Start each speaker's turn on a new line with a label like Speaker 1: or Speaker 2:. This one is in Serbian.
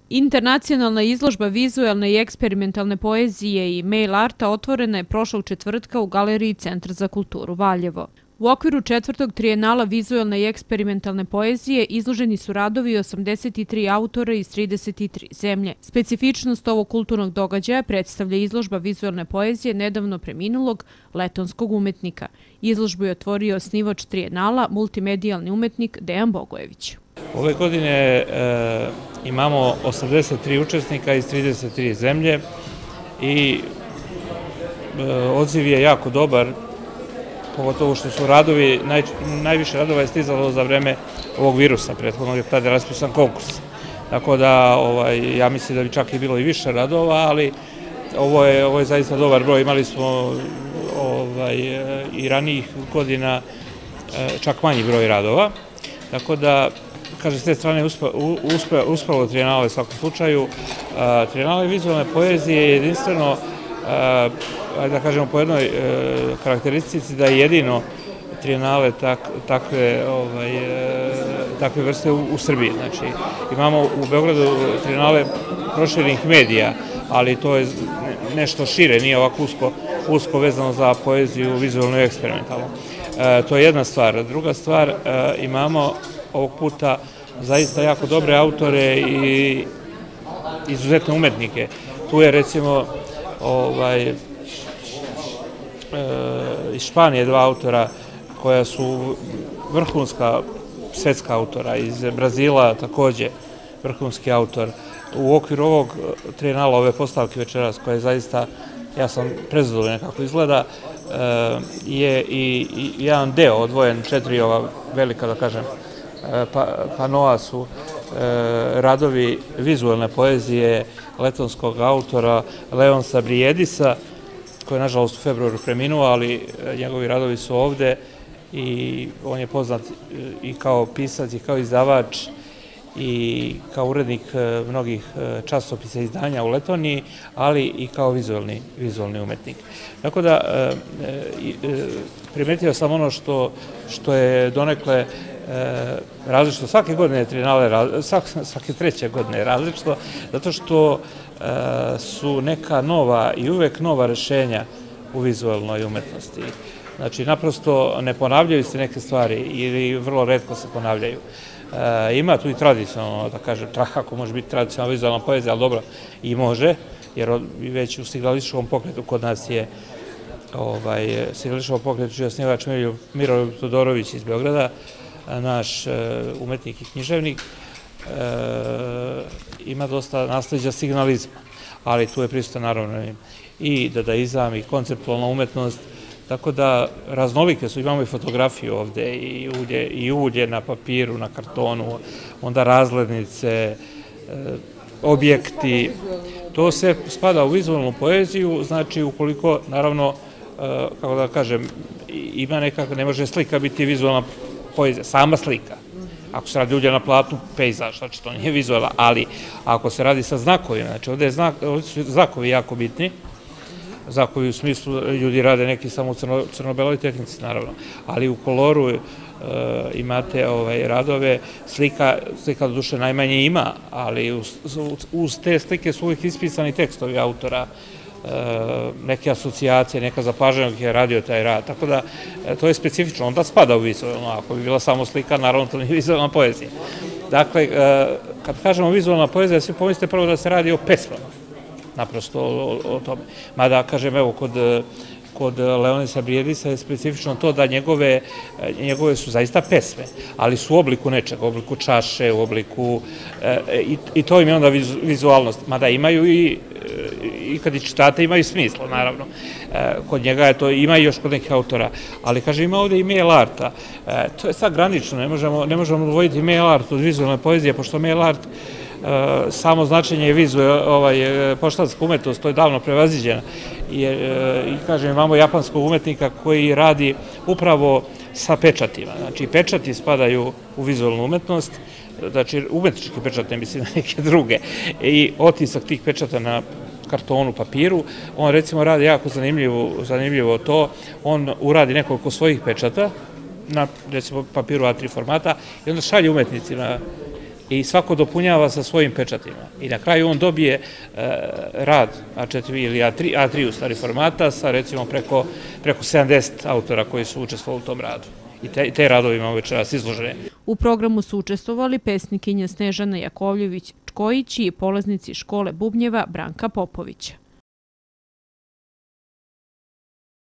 Speaker 1: Internacionalna izložba vizuelne i eksperimentalne poezije i mail arta otvorena je prošlog četvrtka u Galeriji Centra za kulturu Valjevo. U okviru četvrtog trijenala vizuelne i eksperimentalne poezije izloženi su radovi 83 autora iz 33 zemlje. Specifičnost ovog kulturnog događaja predstavlja izložba vizuelne poezije nedavno preminulog letonskog umetnika. Izložbu je otvorio osnivač trijenala, multimedijalni umetnik Dejan Bogojević.
Speaker 2: Ove godine imamo 83 učesnika iz 33 zemlje i odziv je jako dobar, pogotovo što su radovi, najviše radova je stizalo za vreme ovog virusa, prethodno je tada raspisan konkurs. Tako da ja mislim da bi čak i bilo i više radova, ali ovo je zaista dobar broj. Imali smo i ranijih godina čak manji broj radova. Tako da, kaže, s te strane uspelo trijenale u svakom slučaju. Trijenale vizualne poezije je jedinstveno, da kažemo po jednoj karakteristici, da je jedino trijenale takve vrste u Srbiji. Znači, imamo u Beogradu trijenale proširenih medija, ali to je nešto šire, nije ovako usko vezano za poeziju vizualnu i eksperimentalnu. To je jedna stvar. Druga stvar, imamo ovog puta zaista jako dobre autore i izuzetne umetnike. Tu je recimo iz Španije dva autora koja su vrhunska svetska autora, iz Brazila takođe vrhunski autor. U okviru ovog trijenala, ove postavke večeras, koja je zaista, ja sam prezadovoljan kako izgleda, je i jedan deo odvojen, 4 ova velika, da kažem, panoa su radovi vizualne poezije letonskog autora Leonsa Brijedisa, koji je nažalost u februaru preminuo, ali njegovi radovi su ovde i on je poznat i kao pisac i kao izdavač i kao urednik mnogih časopisa i izdanja u Letoniji, ali i kao vizualni umetnik. Tako da primetio sam ono što je donekle različito. Svake godine trijenale, svake treće godine je različito, zato što su neka nova i uvek nova rešenja u vizualnoj umetnosti. Znači, naprosto ne ponavljaju se neke stvari ili vrlo retko se ponavljaju. Ima tu i tradicionalno, da kažem, ako može biti tradicionalna vizualna poezija, ali dobro, i može, jer već u Stiglaličkom pokretu kod nas je Stiglaličkog pokretu čiji je osnivač Miroljub Todorović iz Beograda, naš umetnik i književnik, ima dosta nasleđa signalizma, ali tu je prisutan naravno i dadaizam i konceptualna umetnost, tako da raznolike su, imamo i fotografiju ovde, i ulje na papiru, na kartonu, onda razglednice, objekti, to sve spada u vizualnu poeziju, znači ukoliko, naravno, kako da kažem, ima nekako, ne može slika biti vizualna poezija, sama slika. Ako se radi ulje na platnu, pejzaž, znači to nije vizualna, ali ako se radi sa znakovima, znači ovde su znakovi jako bitni, znakovi u smislu ljudi rade neki samo u crno-beloj tehnici, naravno, ali u koloru imate radove, slika do duše najmanje ima, ali uz te slike su uvijek ispisani tekstovi autora, neke asocijacije, neka zapažanja je radio taj rad, tako da to je specifično, onda spada u vizualno, ako bi bila samo slika, naravno to nije vizualna poezija. Dakle, kad kažemo vizualna poezija, svi pomislite prvo da se radi o pesmama, naprosto o tome. Mada, kažem, evo, kod Leonisa Brijedisa je specifično to da njegove su zaista pesme, ali su u obliku nečega, u obliku čaše, u obliku, i to im je onda vizualnost, mada imaju i kad ih čitate imaju smisla, naravno. Kod njega je to, ima i još kod nekih autora, ali kaže ima ovde i mail arta. To je sad granično, ne možemo odvojiti mail art od vizualne poezije, pošto mail art samo značenje je poštanska umetnost, to je davno prevaziđena. I kažem, imamo japanskog umetnika koji radi upravo sa pečatima. Znači, pečati spadaju u vizualnu umetnost, znači umetnički pečat, ne mislim na neke druge, i otisak tih pečata na kartonu, papiru. On recimo radi jako zanimljivo to, on uradi nekoliko svojih pečata na recimo papiru A3 formata i onda šalje umetnicima i svako dopunjava sa svojim pečatima. I na kraju on dobije rad A4 ili A3 u stvari formata sa recimo preko 70 autora koji su učestvovali u tom radu. I te radovi imamo večeras izložene.
Speaker 1: U programu su učestvovali pesnikinja Snežana Jakovljević-Čkojić i polaznici škole bubnjeva Branka Popovića.